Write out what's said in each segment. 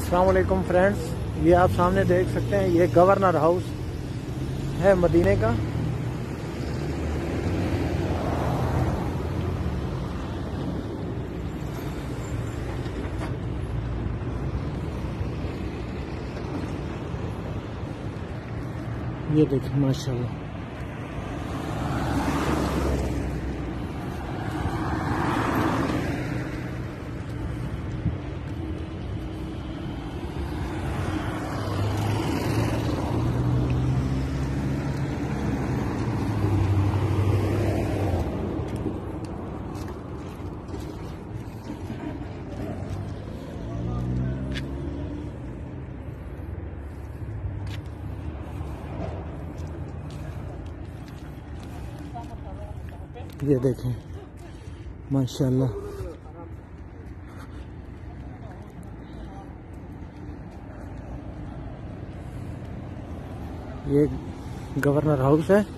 अस्सलाम वालेकुम फ्रेंड्स, ये आप सामने देख सकते हैं, ये गवर्नर हाउस है मदीने का। ये देखिए माशाल्लाह, ये देखें माशाल्लाह। ये गवर्नर हाउस है।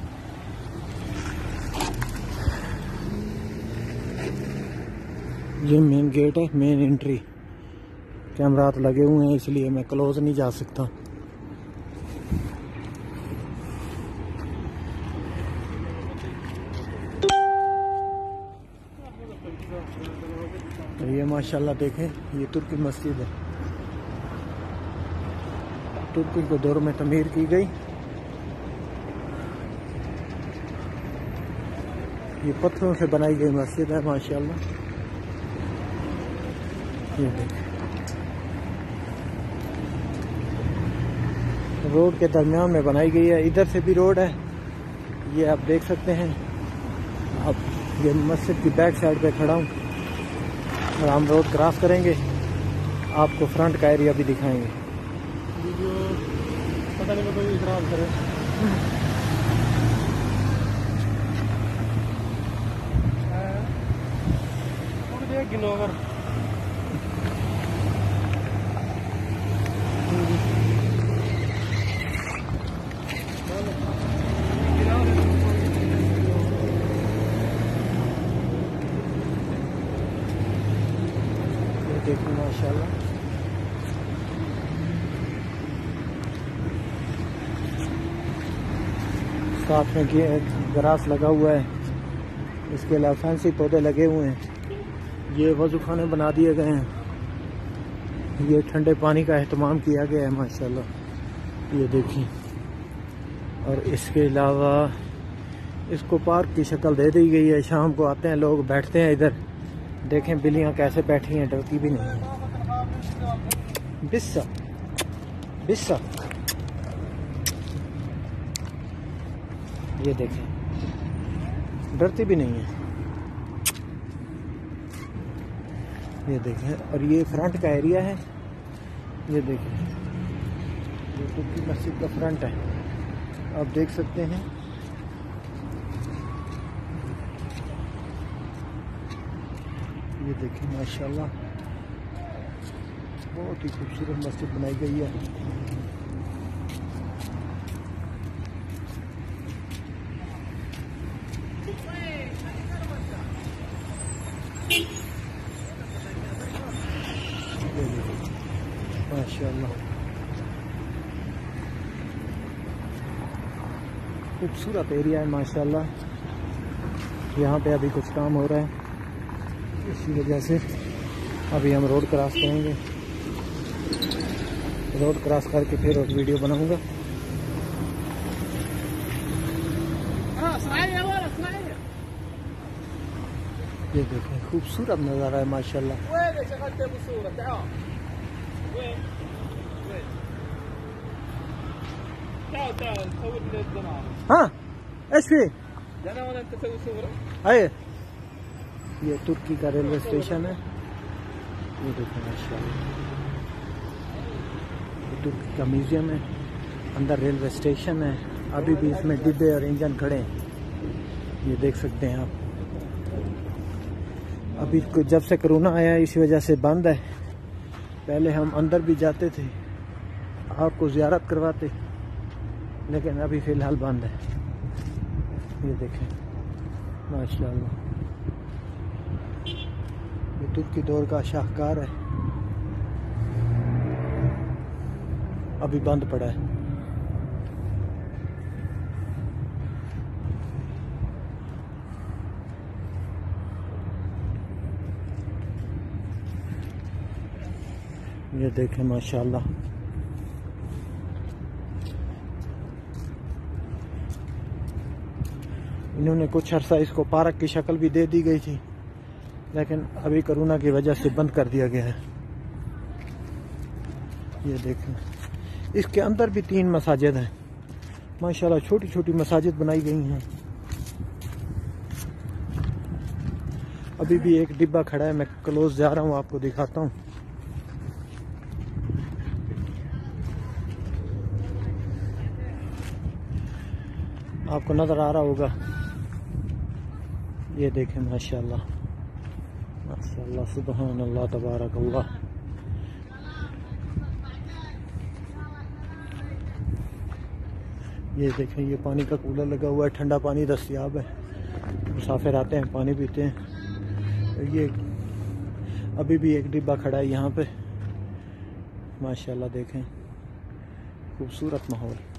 ये मेन गेट है, मेन एंट्री। कैमरात लगे हुए हैं इसलिए मैं क्लोज नहीं जा सकता। तो ये माशाल्लाह देखें, ये तुर्की मस्जिद है। तुर्की के दौर में तमीर की गई। ये पत्थरों से बनाई गई मस्जिद है माशाल्लाह। ये देखें, रोड के दरमियान में बनाई गई है। इधर से भी रोड है, ये आप देख सकते हैं। अब ये मस्जिद की बैक साइड पे खड़ा हूँ और हम रोड क्रॉस करेंगे, आपको फ्रंट का एरिया भी दिखाएंगे। वीडियो पता नहीं कोई खराब करे। देखिए माशाल्लाह, साथ में ग्रास लगा हुआ है। इसके अलावा फैंसी पौधे लगे हुए हैं। ये वजू खाने बना दिए गए हैं। ये ठंडे पानी का एहतमाम किया गया है माशाल्लाह। ये देखिए, और इसके अलावा इसको पार्क की शक्ल दे दी गई है। शाम को आते हैं लोग, बैठते हैं इधर। देखें बिल्लियां कैसे बैठी हैं, डरती भी नहीं है। बिस्सा बिस्सा, ये देखें, डरती भी नहीं है। ये देखें, और ये फ्रंट का एरिया है। ये देखें, ये तुर्की मस्जिद का फ्रंट है, आप देख सकते हैं। ये देखिए माशाल्लाह, बहुत ही खूबसूरत मस्जिद बनाई गई है। माशाल्लाह खूबसूरत एरिया है माशाल्लाह। यहाँ पे अभी कुछ काम हो रहा है, इसी वजह से अभी हम रोड क्रॉस करेंगे। रोड क्रॉस करके फिर एक वीडियो बनाऊंगा। ये देखें, खूबसूरत नज़ारा है माशाल्लाह। हाँ ऐसे आए। ये तुर्की का रेलवे स्टेशन है। ये देखो माशाल्लाह, ये तुर्की का म्यूजियम है, अंदर रेलवे स्टेशन है। अभी भी इसमें डिब्बे और इंजन खड़े हैं, ये देख सकते हैं आप। अभी जब से कोरोना आया इसी वजह से बंद है। पहले हम अंदर भी जाते थे, आपको ज़ियारत करवाते, लेकिन अभी फ़िलहाल बंद है। ये देखें माशाल्लाह, ये तुर्की दौर का शाहकार है। अभी बंद पड़ा है। ये देखें माशाल्लाह, इन्होंने कुछ अरसा इसको पार्क की शक्ल भी दे दी गई थी, लेकिन अभी कोरोना की वजह से बंद कर दिया गया है। ये देखें, इसके अंदर भी 3 मसाजिद हैं माशाल्लाह, छोटी छोटी मसाजिद बनाई गई हैं। अभी भी एक डिब्बा खड़ा है, मैं क्लोज जा रहा हूँ, आपको दिखाता हूँ। आपको नजर आ रहा होगा। ये देखें माशाल्लाह माशाल्लाह, सुबहान अल्लाह तबारक अल्लाह। ये देखें, ये पानी का कूलर लगा हुआ है, ठंडा पानी दस्तयाब है, मुसाफिर आते हैं पानी पीते हैं। ये अभी भी एक डिब्बा खड़ा है यहाँ पे माशाल्लाह, देखें खूबसूरत माहौल।